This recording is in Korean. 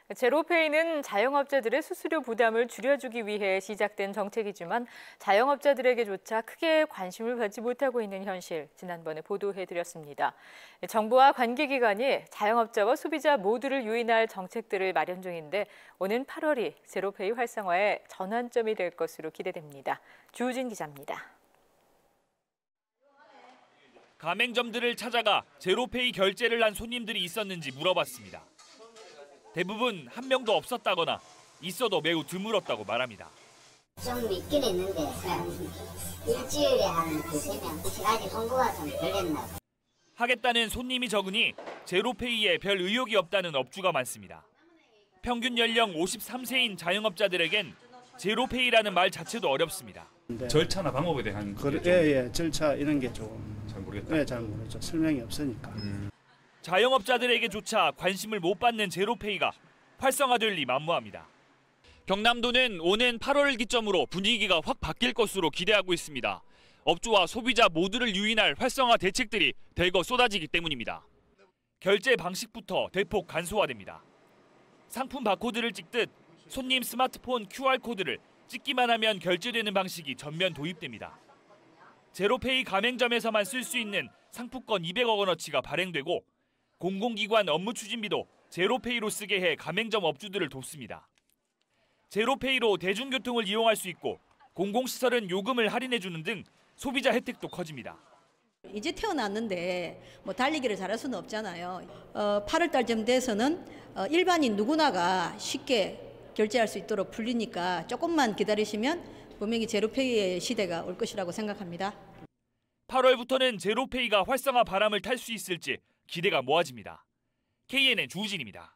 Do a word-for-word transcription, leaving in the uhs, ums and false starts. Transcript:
제로페이는 자영업자들의 수수료 부담을 줄여주기 위해 시작된 정책이지만 자영업자들에게조차 크게 관심을 받지 못하고 있는 현실, 지난번에 보도해드렸습니다. 정부와 관계기관이 자영업자와 소비자 모두를 유인할 정책들을 마련 중인데 오는 팔월이 제로페이 활성화의 전환점이 될 것으로 기대됩니다. 주우진 기자입니다. 가맹점들을 찾아가 제로페이 결제를 한 손님들이 있었는지 물어봤습니다. 대부분 한 명도 없었다거나 있어도 매우 드물었다고 말합니다. 좀 있긴 있는데 한 일주일에 한 두세 명 아직 홍보가 좀 덜 됐나. 하겠다는 손님이 적으니 제로페이에 별 의욕이 없다는 업주가 많습니다. 평균 연령 오십삼 세인 자영업자들에겐 제로페이라는 말 자체도 어렵습니다. 네. 절차나 방법에 대한 그, 예, 예, 절차 이런 게 좀 잘 모르겠다. 예, 잘 모르죠. 설명이 없으니까. 음. 자영업자들에게조차 관심을 못 받는 제로페이가 활성화될 리 만무합니다. 경남도는 오는 팔월을 기점으로 분위기가 확 바뀔 것으로 기대하고 있습니다. 업주와 소비자 모두를 유인할 활성화 대책들이 대거 쏟아지기 때문입니다. 결제 방식부터 대폭 간소화됩니다. 상품 바코드를 찍듯 손님 스마트폰 큐알코드를 찍기만 하면 결제되는 방식이 전면 도입됩니다. 제로페이 가맹점에서만 쓸 수 있는 상품권 이백억 원어치가 발행되고 공공기관 업무 추진비도 제로페이로 쓰게 해 가맹점 업주들을 돕습니다. 제로페이로 대중교통을 이용할 수 있고 공공시설은 요금을 할인해주는 등 소비자 혜택도 커집니다. 이제 태어났는데 뭐 달리기를 잘할 수는 없잖아요. 어, 팔월 달쯤 돼서는 어, 일반인 누구나가 쉽게 결제할 수 있도록 풀리니까 조금만 기다리시면 분명히 제로페이의 시대가 올 것이라고 생각합니다. 팔월부터는 제로페이가 활성화 바람을 탈 수 있을지 기대가 모아집니다. 케이엔엔 주우진입니다.